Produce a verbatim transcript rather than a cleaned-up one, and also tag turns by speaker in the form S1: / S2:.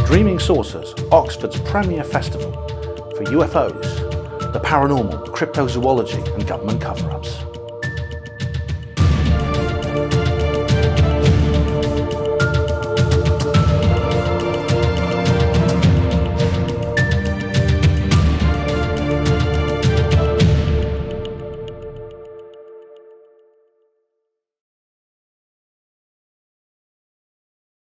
S1: Streaming Saucers, Oxford's premier festival for U F Os, the paranormal, cryptozoology and government cover-ups.